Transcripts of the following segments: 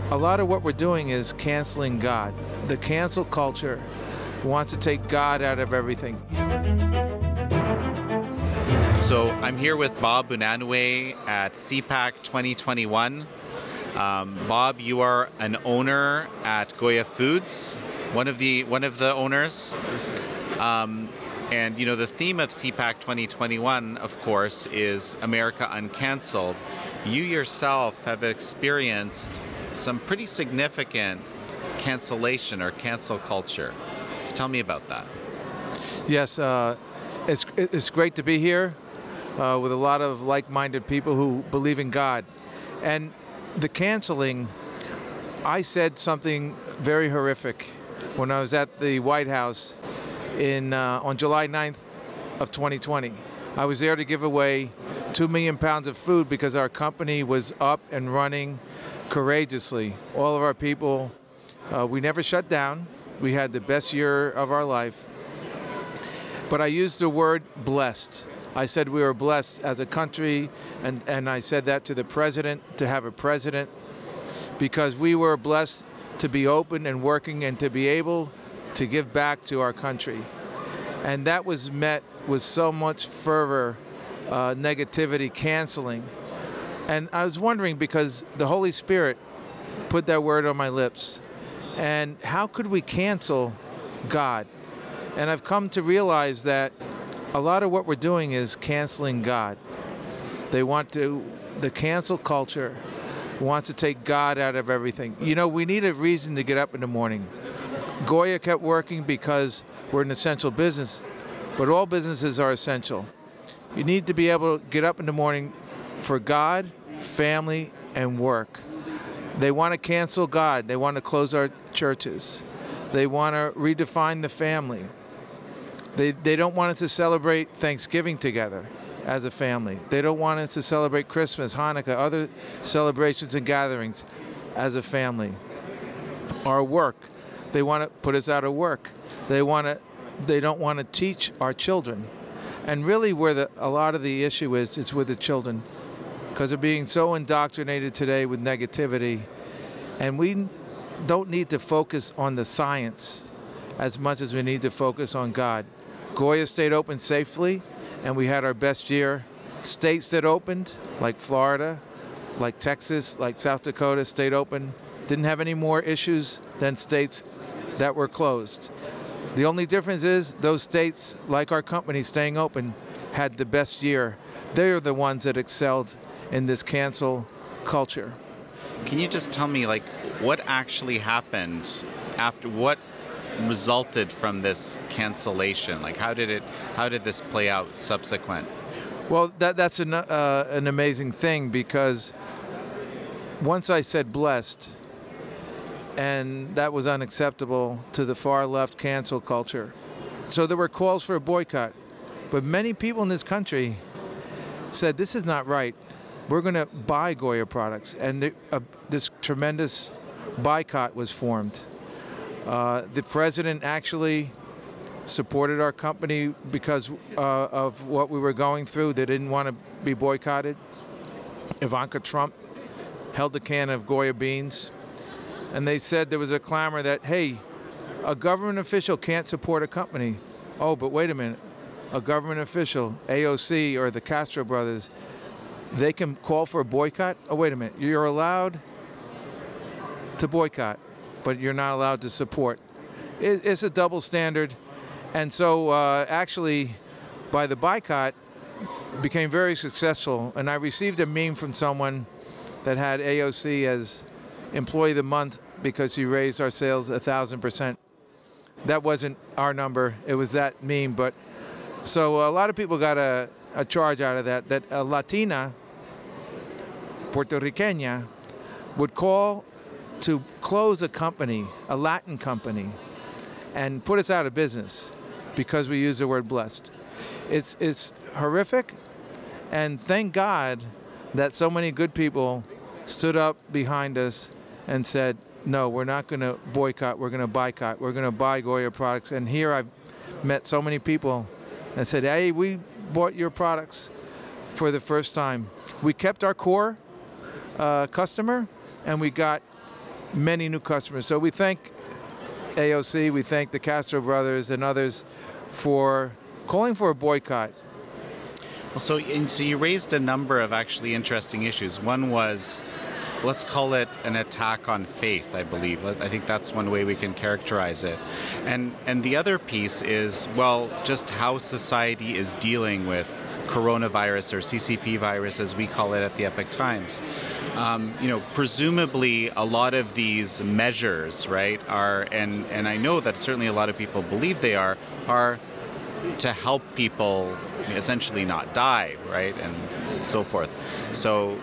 A lot of what we're doing is canceling God. The cancel culture wants to take God out of everything. So I'm here with Bob Unanue at CPAC 2021. Bob, you are an owner at GOYA Foods, one of the owners. And you know, the theme of CPAC 2021, of course, is America Uncancelled. You yourself have experienced some pretty significant cancellation or cancel culture. So tell me about that. Yes, it's great to be here with a lot of like-minded people who believe in God. And the canceling, I said something very horrific when I was at the White House on July 9th of 2020. I was there to give away 2 million pounds of food because our company was up and running courageously. All of our people, we never shut down. We had the best year of our life. But I used the word blessed. I said we were blessed as a country, and I said that to the president, to have a president, because we were blessed to be open and working and to be able to give back to our country. And that was met with so much fervor, negativity, canceling. And I was wondering, because the Holy Spirit put that word on my lips, and how could we cancel God? And I've come to realize that a lot of what we're doing is canceling God. The cancel culture wants to take God out of everything. You know, we need a reason to get up in the morning. GOYA kept working because we're an essential business, but all businesses are essential. You need to be able to get up in the morning for God, family, and work. They want to cancel God. They want to close our churches. They want to redefine the family. They don't want us to celebrate Thanksgiving together as a family. They don't want us to celebrate Christmas, Hanukkah, other celebrations and gatherings as a family. Our work, they want to put us out of work. They don't want to teach our children. And really where a lot of the issue is, it's with the children, because they're being so indoctrinated today with negativity. And we don't need to focus on the science as much as we need to focus on God. GOYA stayed open safely, and we had our best year. States that opened, like Florida, like Texas, like South Dakota, stayed open, didn't have any more issues than states that were closed. The only difference is those states, like our company staying open, had the best year. They're the ones that excelled in this cancel culture. Can you just tell me, like, what actually happened after, what resulted from this cancellation? Like, how did this play out subsequent? Well, that's an amazing thing, because once I said blessed, and that was unacceptable to the far left cancel culture. So there were calls for a boycott, but many people in this country said, this is not right. We're going to buy GOYA products, and this tremendous boycott was formed. The president actually supported our company because of what we were going through. They didn't want to be boycotted. Ivanka Trump held a can of GOYA beans, and they said there was a clamor that, hey, a government official can't support a company. Oh, but wait a minute. A government official, AOC or the Castro brothers, they can call for a boycott? Oh, wait a minute. You're allowed to boycott, but you're not allowed to support. It's a double standard. And so actually, by the boycott, became very successful. And I received a meme from someone that had AOC as Employee of the Month because he raised our sales 1,000%. That wasn't our number. It was that meme. But so a lot of people got a charge out of that a Latina, Puerto Riqueña, would call to close a company, a Latin company, and put us out of business because we use the word blessed. It's horrific, and thank God that so many good people stood up behind us and said, no, we're not going to boycott, we're going to boycott, we're going to buy GOYA products. And here I've met so many people that said, hey, we bought your products for the first time. We kept our core customer, and we got many new customers. So we thank AOC, we thank the Castro brothers and others for calling for a boycott. Well, so you raised a number of actually interesting issues. One was, let's call it an attack on faith, I believe. I think that's one way we can characterize it. And the other piece is, well, just how society is dealing with coronavirus, or CCP virus as we call it at the Epoch Times. Presumably a lot of these measures, right, and I know that certainly a lot of people believe they are to help people essentially not die, right, and so forth. So,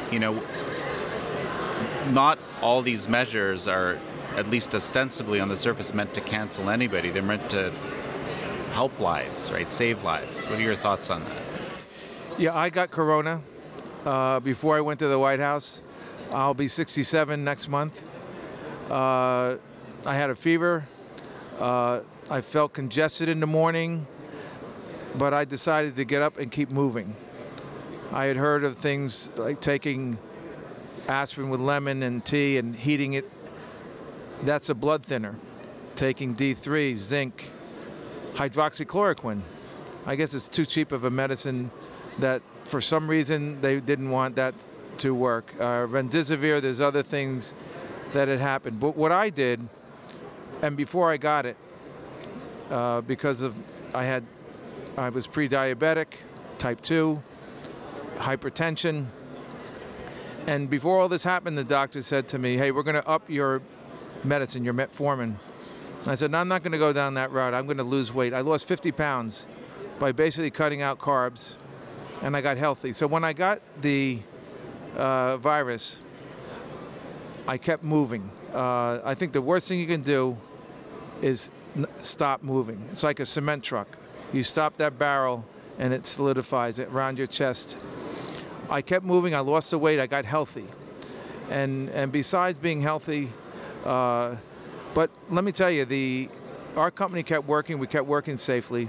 not all these measures are, at least ostensibly on the surface, meant to cancel anybody. They're meant to help lives, right, save lives. What are your thoughts on that? Yeah, I got corona before I went to the White House. I'll be 67 next month. I had a fever. I felt congested in the morning, but I decided to get up and keep moving. I had heard of things like taking aspirin with lemon and tea and heating it. That's a blood thinner. Taking D3, zinc, hydroxychloroquine. I guess it's too cheap of a medicine that for some reason they didn't want that to work. Remdesivir, there's other things that had happened. But what I did, and before I got it, because of I was pre-diabetic, type 2, hypertension, and before all this happened, the doctor said to me, hey, we're going to up your medicine, your metformin. I said, no, I'm not going to go down that route. I'm going to lose weight. I lost 50 pounds by basically cutting out carbs, and I got healthy. So when I got the virus, I kept moving. I think the worst thing you can do is stop moving. It's like a cement truck. You stop that barrel and it solidifies it around your chest. I kept moving, I lost the weight, I got healthy. And besides being healthy, but let me tell you, our company kept working, we kept working safely.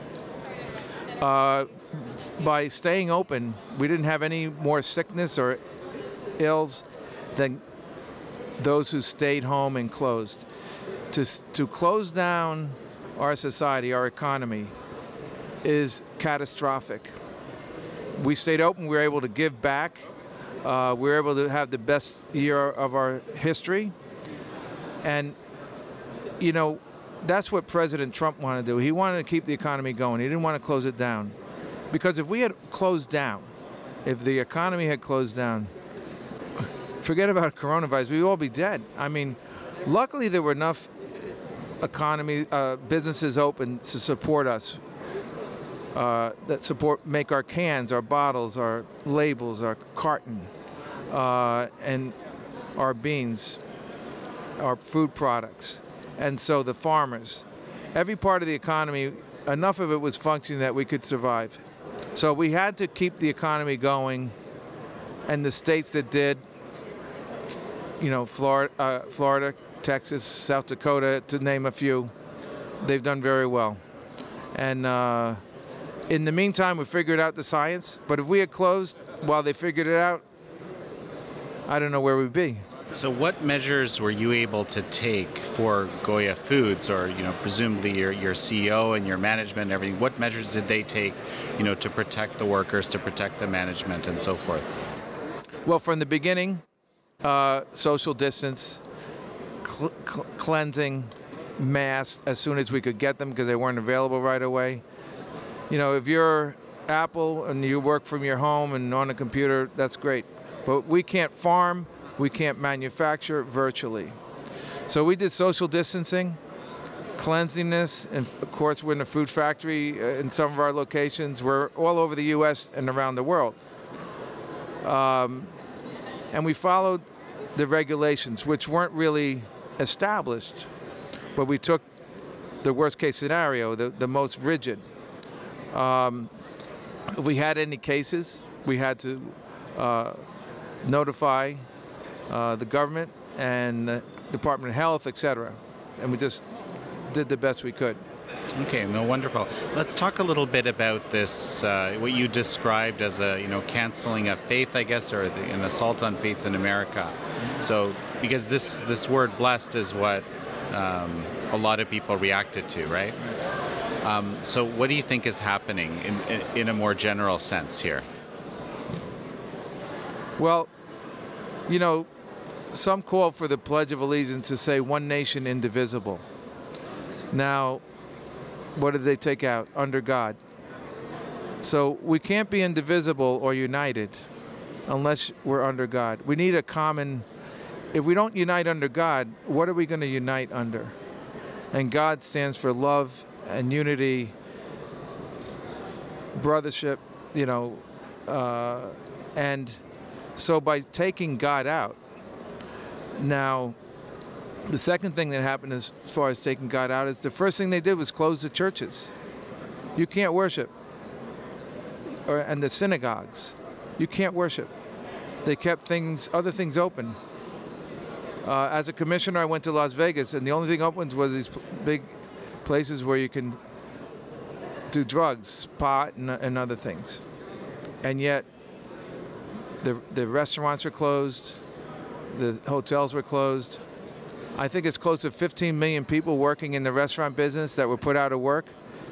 By staying open, we didn't have any more sickness or ills than those who stayed home and closed. To close down our society, our economy, is catastrophic. We stayed open, we were able to give back, we were able to have the best year of our history. And, that's what President Trump wanted to do. He wanted to keep the economy going. He didn't want to close it down. Because if we had closed down, if the economy had closed down, forget about coronavirus, we'd all be dead. I mean, luckily there were enough businesses open to support us, make our cans, our bottles, our labels, our carton, and our beans, our food products. And so the farmers, every part of the economy, enough of it was functioning that we could survive. So we had to keep the economy going, and the states that did, Florida, Texas, South Dakota, to name a few, they've done very well. And in the meantime, we figured out the science, but if we had closed while they figured it out, I don't know where we'd be. So what measures were you able to take for GOYA Foods, or presumably your CEO and your management and everything? What measures did they take, to protect the workers, to protect the management, and so forth? Well, from the beginning, social distance, cleansing, masks as soon as we could get them because they weren't available right away. If you're Apple and you work from your home and on a computer, that's great. But we can't farm. We can't manufacture virtually. So we did social distancing, cleanliness, and of course we're in a food factory in some of our locations. We're all over the US and around the world. And we followed the regulations, which weren't really established, but we took the worst case scenario, the most rigid. If we had any cases, we had to notify the government and the Department of Health, etc. And we just did the best we could. Okay, no, wonderful. Let's talk a little bit about this, what you described as a, canceling of faith, I guess, or an assault on faith in America. So, because this word blessed is what a lot of people reacted to, right? So what do you think is happening in a more general sense here? Well, some call for the Pledge of Allegiance to say one nation indivisible. Now, what did they take out? Under God. So we can't be indivisible or united unless we're under God. We need a common, if we don't unite under God, what are we going to unite under? And God stands for love and unity, brothership, and so by taking God out, now, the second thing that happened as far as taking God out is the first thing they did was close the churches. You can't worship. And the synagogues. You can't worship. They kept other things open. As a commissioner, I went to Las Vegas, and the only thing open was these big places where you can do drugs, pot, and other things. And yet, the restaurants were closed. The hotels were closed. I think it's close to 15 million people working in the restaurant business that were put out of work.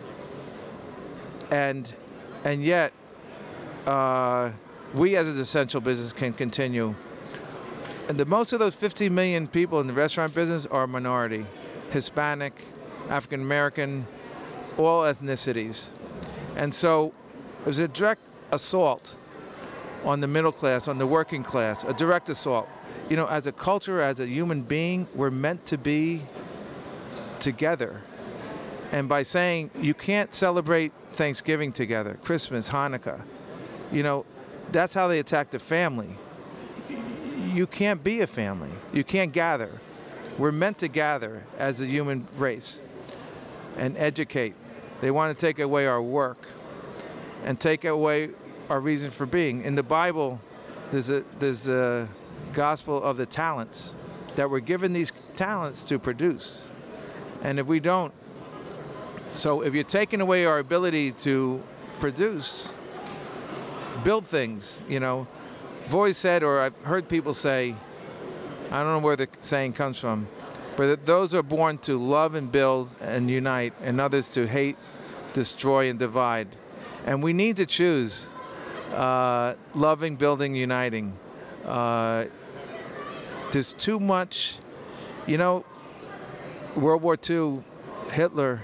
And yet, we as an essential business can continue. And most of those 15 million people in the restaurant business are minority, Hispanic, African American, all ethnicities. And so there's a direct assault on the middle class, on the working class, a direct assault. As a culture, as a human being, we're meant to be together. And by saying you can't celebrate Thanksgiving together, Christmas, Hanukkah, that's how they attack the family. You can't be a family. You can't gather. We're meant to gather as a human race and educate. They want to take away our work and take away our reason for being. In the Bible, there's a gospel of the talents, that we're given these talents to produce. And if we don't, so if you're taking away our ability to produce, build things, I've always said, or I've heard people say, I don't know where the saying comes from, but that those are born to love and build and unite, and others to hate, destroy, and divide. And we need to choose loving, building, uniting. There's too much, World War II, Hitler,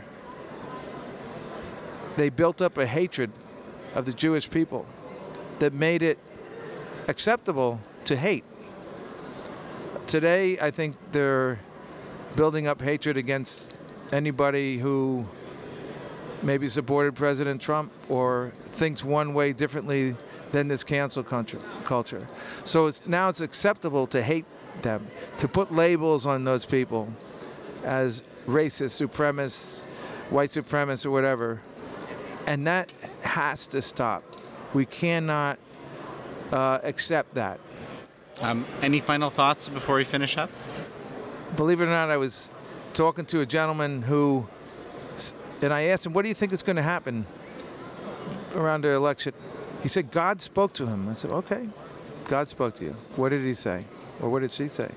they built up a hatred of the Jewish people that made it acceptable to hate. Today, I think they're building up hatred against anybody who maybe supported President Trump or thinks one way differently than this cancel culture. So now it's acceptable to hate them, to put labels on those people as racist, supremacists, white supremacists, or whatever. And that has to stop. We cannot accept that. Any final thoughts before we finish up? Believe it or not, I was talking to a gentleman who, and I asked him, what do you think is going to happen around the election? He said, God spoke to him. I said, okay, God spoke to you. What did he say? Or what did she say?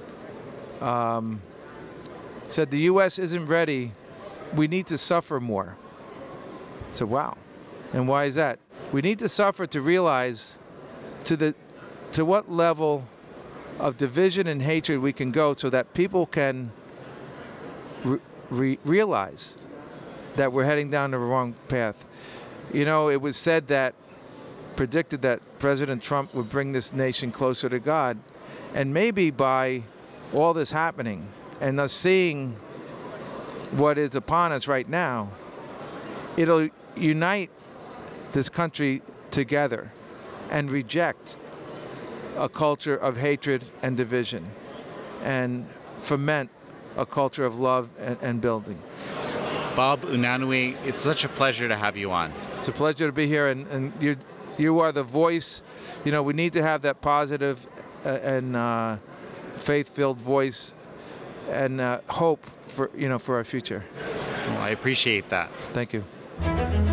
Said, the U.S. isn't ready. We need to suffer more. I said, wow. And why is that? We need to suffer to realize to what level of division and hatred we can go so that people can realize that we're heading down the wrong path. It was said that, predicted that President Trump would bring this nation closer to God. And maybe by all this happening and us seeing what is upon us right now, it'll unite this country together and reject a culture of hatred and division and foment a culture of love and building. Bob Unanue, it's such a pleasure to have you on. It's a pleasure to be here, and you are the voice. We need to have that positive and faith-filled voice and hope for our future. Well, I appreciate that. Thank you.